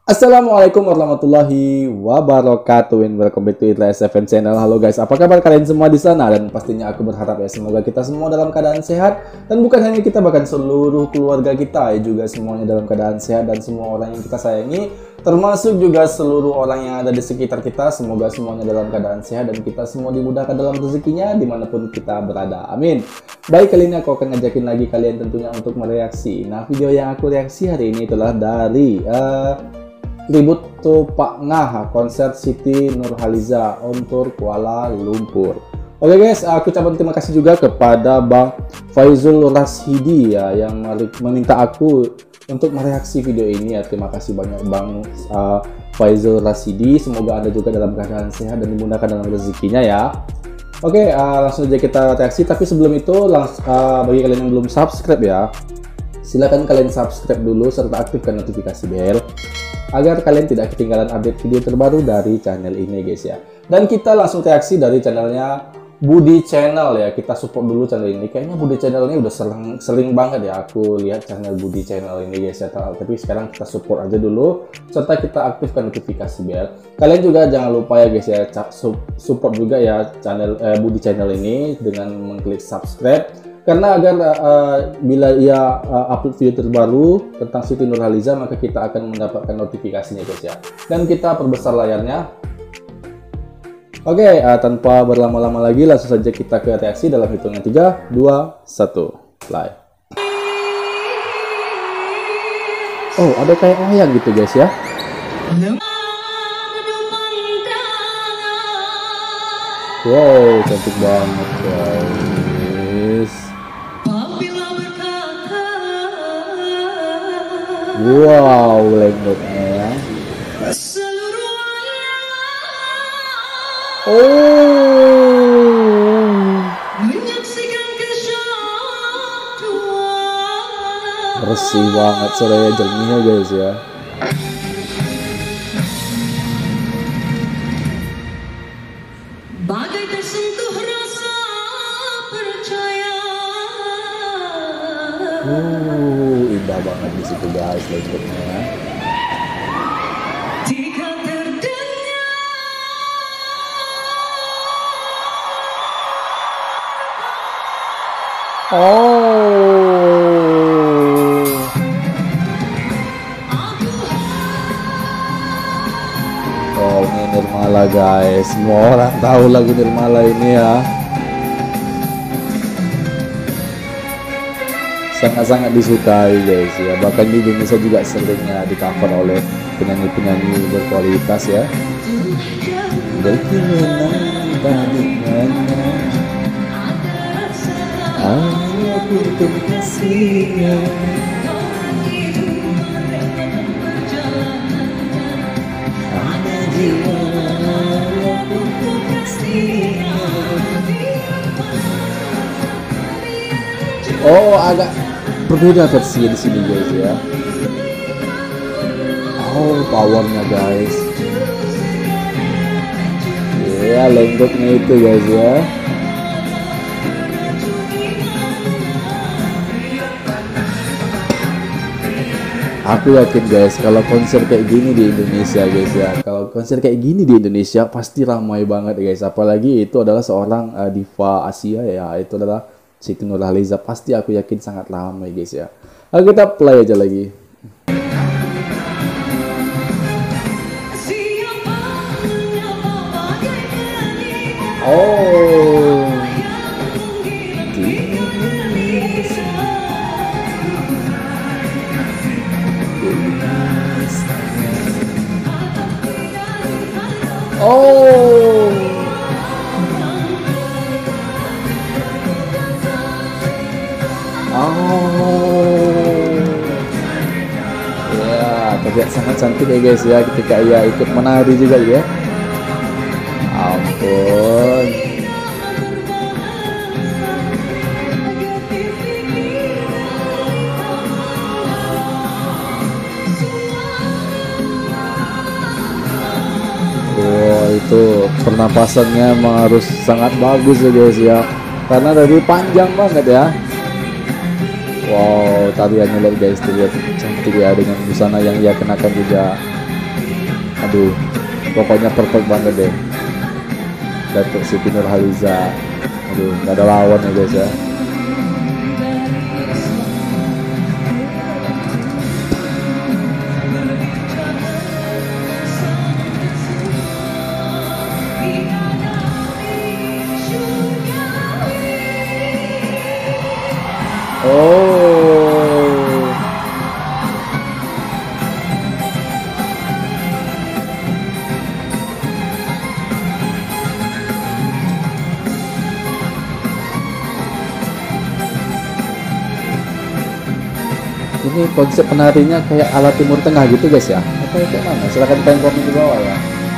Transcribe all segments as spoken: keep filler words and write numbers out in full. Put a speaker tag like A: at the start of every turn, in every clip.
A: Assalamualaikum warahmatullahi wabarakatuh, and welcome back to Itra S F M channel. Halo guys, apa kabar kalian semua di sana? Dan pastinya aku berharap ya semoga kita semua dalam keadaan sehat, dan bukan hanya kita, bahkan seluruh keluarga kita ya juga semuanya dalam keadaan sehat, dan semua orang yang kita sayangi, termasuk juga seluruh orang yang ada di sekitar kita, semoga semuanya dalam keadaan sehat dan kita semua dimudahkan dalam rezekinya dimanapun kita berada. Amin. Baik, kali ini aku akan ngajakin lagi kalian tentunya untuk mereaksi. Nah, video yang aku reaksi hari ini adalah dari uh, Tribute to Pak Ngah, konser Siti Nurhaliza on tour Kuala Lumpur. Oke guys, aku ucapkan terima kasih juga kepada Bang Faizul Rashidi ya yang meminta aku untuk mereaksi video ini ya. Terima kasih banyak Bang uh, Faizul Rashidi. Semoga Anda juga dalam keadaan sehat dan dimudahkan dalam rezekinya ya. Oke, uh, langsung aja kita reaksi. Tapi sebelum itu, langsung, uh, bagi kalian yang belum subscribe ya, silakan kalian subscribe dulu serta aktifkan notifikasi bel agar kalian tidak ketinggalan update video terbaru dari channel ini guys ya. Dan kita langsung reaksi dari channelnya Budi Channel ya. Kita support dulu channel ini. Kayaknya Budi Channel ini udah sering, sering banget ya aku lihat channel Budi Channel ini guys ya. Tapi sekarang kita support aja dulu serta kita aktifkan notifikasi bel. Kalian juga jangan lupa ya guys ya, support juga ya channel eh, Budi Channel ini dengan mengklik subscribe. Karena agar uh, bila ia uh, upload video terbaru tentang Siti Nurhaliza, maka kita akan mendapatkan notifikasinya guys ya. Dan kita perbesar layarnya. Oke, okay, uh, tanpa berlama-lama lagi langsung saja kita ke reaksi dalam hitungan tiga, dua, satu, play. Oh, ada kayak wayang gitu guys ya. Wow, cantik banget guys. Wow, lenggoknya ya. Oh, bersih banget suaranya, jernihnya guys ya.
B: Bagai tersentuh rasa percaya.
A: Uh, indah banget di situ guys lenggoknya.
B: Jika terdengar
A: Oh, oh ini Nirmala guys. Semua orang tahu lagu Nirmala ini ya. Sangat-sangat disukai guys ya. Bahkan di Indonesia juga seringnya di cover oleh penyanyi-penyanyi berkualitas ya. Bagaimana bagaimana aku terkasihnya. Ada jiwa aku terkasihnya. Oh, agak berbeda versinya di sini guys ya. Oh, powernya guys. Ya, lenggoknya itu guys ya. Aku yakin guys, kalau konser kayak gini di Indonesia guys ya, kalau konser kayak gini di Indonesia pasti ramai banget guys. Apalagi itu adalah seorang uh, diva Asia ya, itu adalah Siti Nurhaliza, pasti aku yakin sangat ramai guys ya. Lalu kita play aja lagi. Oh, oh, oh, ya, terlihat sangat cantik ya guys ya ketika ia ikut menari juga ya. Ampun. Wow, itu pernapasannya emang harus sangat bagus ya guys ya, karena dari panjang banget ya. Wow, tariannya lihat guys, terlihat cantik ya dengan busana yang ia kenakan juga. Aduh, pokoknya perfect banget deh. Datuk Siti Nurhaliza. Aduh, nggak ada lawan ya guys ya. Oh, ini konsep penarinya kayak ala Timur Tengah gitu guys ya. Apa itu mana? Silahkan kalian komen di bawah ya.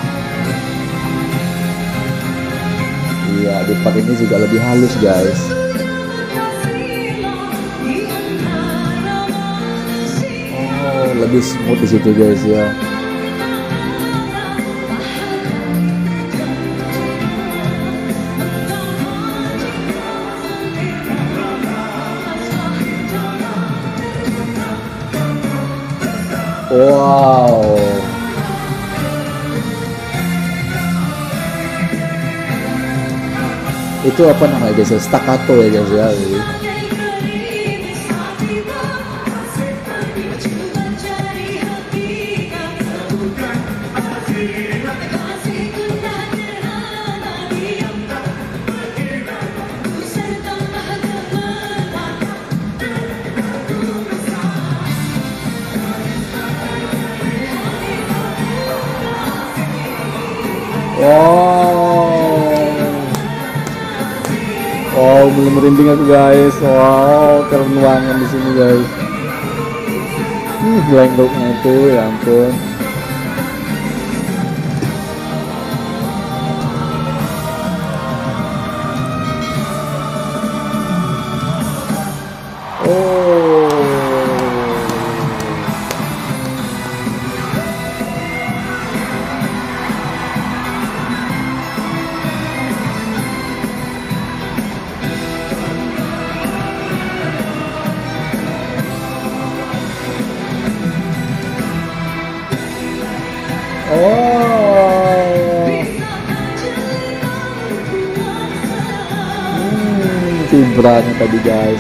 A: Iya, di part ini juga lebih halus guys. Oh, lebih smooth di situ guys ya. Wow. Itu apa namanya guys ya? Staccato ya guys ya. Jadi. Wow. Wow, mulai merinding aku guys. Wow, keren banget di sini guys. Hmm, lenggoknya itu, ya ampun. Oh. Oh, hmm, vibrannya tadi guys.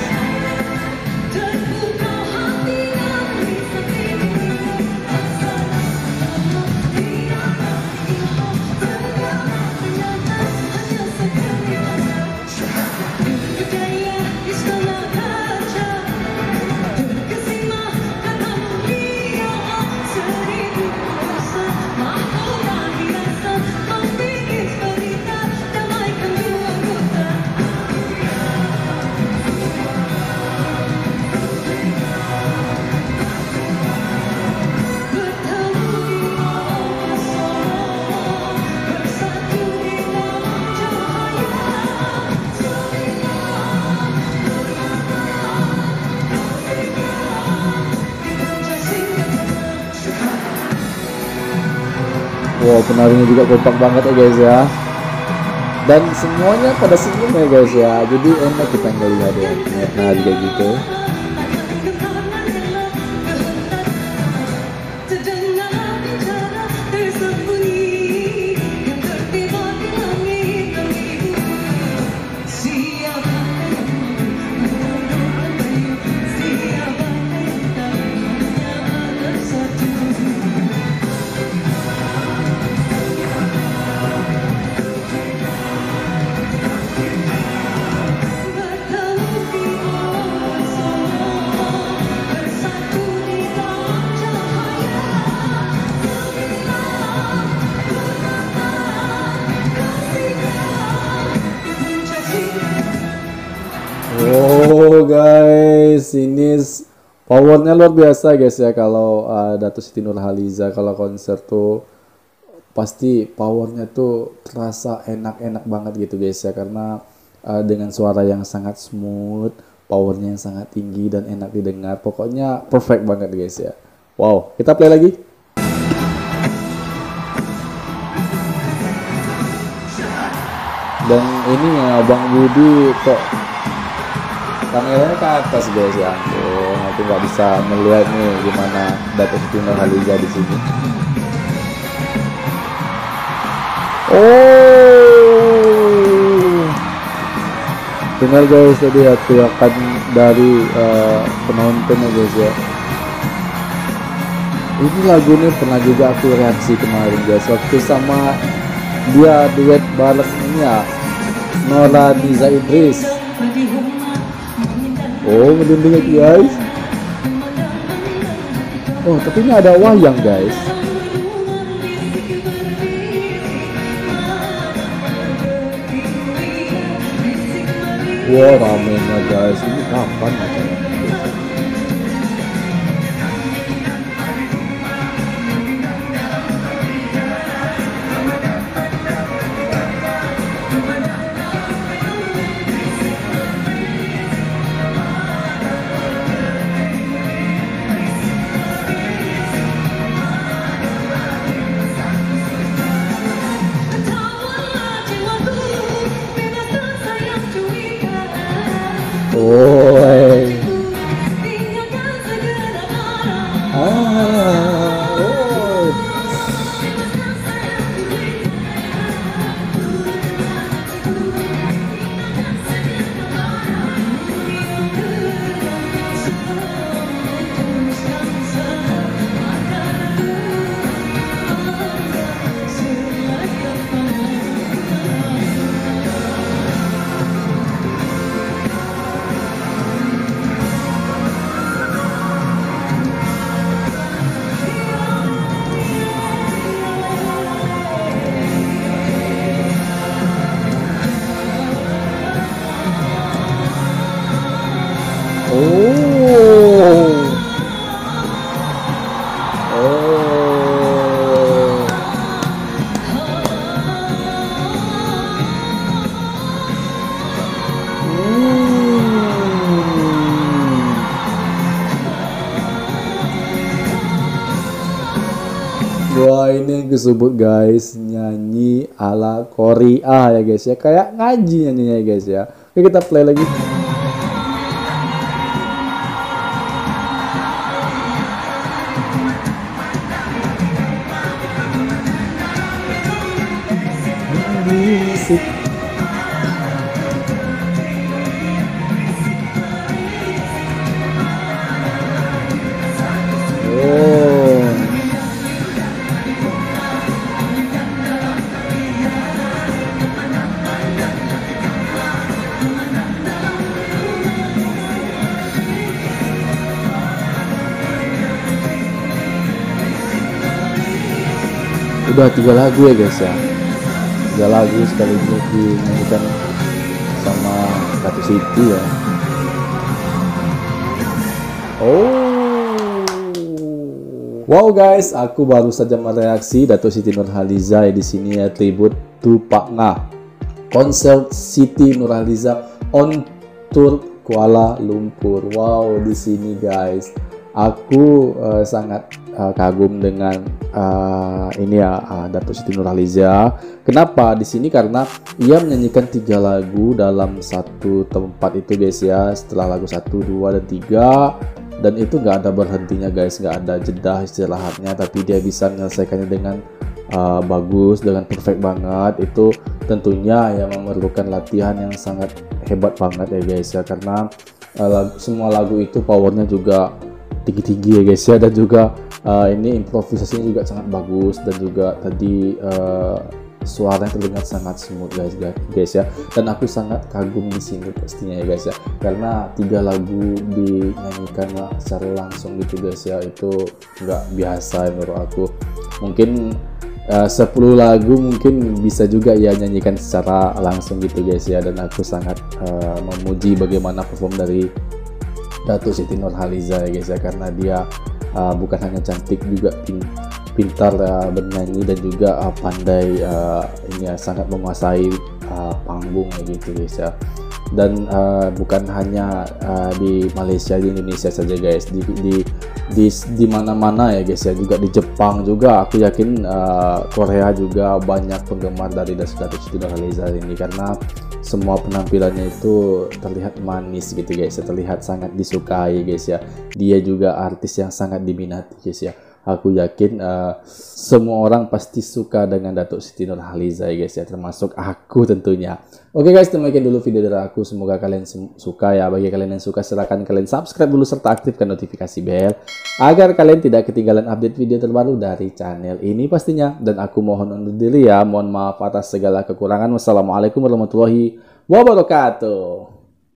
A: Wow, penarinya juga kompak banget ya guys ya. Dan semuanya pada senyum ya guys ya. Jadi enak kita ngelihat ya, nari kayak gitu. Oh guys, ini powernya luar biasa guys ya. Kalau uh, Datuk Siti Nurhaliza kalau konser tuh pasti powernya tuh terasa enak-enak banget gitu guys ya. Karena uh, dengan suara yang sangat smooth, powernya yang sangat tinggi dan enak didengar. Pokoknya perfect banget guys ya. Wow, kita play lagi. Dan ini ya Bang Budi kok kameranya ke atas guys ya, ampun, aku nggak bisa melihat nih gimana Datuk Siti Nurhaliza di sini. Oh, dengar guys tadi ya teriakan dari uh, penonton ya guys ya. Ini lagu ini pernah juga aku reaksi kemarin guys waktu sama dia duet bareng ini ya, Nora Niza Idris. Oh, mendengar guys. Oh, tapi ini ada wayang guys. Wah, ramenya guys. Ini kapan acaranya? Oh, eh. Ah, oh. Wah, ini yang disebut guys nyanyi ala Korea ya guys ya, kayak ngaji nyanyinya ya guys ya. Oke, kita play lagi. Musik. Udah tiga lagu ya guys ya, tiga lagu sekaligus dinyanyikan sama Ratu Siti ya. Oh, wow guys, aku baru saja mereaksi Dato' Siti Nurhaliza ya di sini ya, tribute to Pak Ngah, konser Siti Nurhaliza on tour Kuala Lumpur. Wow, di sini guys, aku uh, sangat uh, kagum dengan uh, ini ya uh, Dato' Siti Nurhaliza. Kenapa di sini? Karena ia menyanyikan tiga lagu dalam satu tempat itu guys ya. Setelah lagu satu, dua, dan tiga, dan itu nggak ada berhentinya guys, nggak ada jeda istirahatnya. Tapi dia bisa menyelesaikannya dengan uh, bagus, dengan perfect banget. Itu tentunya yang memerlukan latihan yang sangat hebat banget ya guys ya. Karena uh, lagu, semua lagu itu powernya juga tinggi-tinggi ya guys ya, dan juga uh, ini improvisasinya juga sangat bagus, dan juga tadi uh, suaranya terdengar sangat smooth guys guys ya. Dan aku sangat kagum di sini pastinya ya guys ya, karena tiga lagu dinyanyikan secara langsung gitu guys ya, itu nggak biasa menurut aku. Mungkin uh, sepuluh lagu mungkin bisa juga ya nyanyikan secara langsung gitu guys ya, dan aku sangat uh, memuji bagaimana perform dari Dato' Siti Nurhaliza ya guys ya, karena dia uh, bukan hanya cantik, juga pin pintar uh, bernyanyi, dan juga uh, pandai uh, ini ya, sangat menguasai uh, panggung ya gitu guys ya. Dan uh, bukan hanya uh, di Malaysia, di Indonesia saja guys, di di di, di mana-mana ya guys ya, juga di Jepang juga. Aku yakin uh, Korea juga banyak penggemar dari Dato' Siti Nurhaliza ini, karena semua penampilannya itu terlihat manis gitu guys ya, terlihat sangat disukai guys ya. Dia juga artis yang sangat diminati guys ya. Aku yakin uh, semua orang pasti suka dengan Datuk Siti Nurhaliza ya guys ya, termasuk aku tentunya. Oke guys, demikian dulu video dari aku. Semoga kalian suka ya. Bagi kalian yang suka, silakan kalian subscribe dulu serta aktifkan notifikasi bel agar kalian tidak ketinggalan update video terbaru dari channel ini pastinya. Dan aku mohon undur diri ya. Mohon maaf atas segala kekurangan. Wassalamualaikum warahmatullahi wabarakatuh.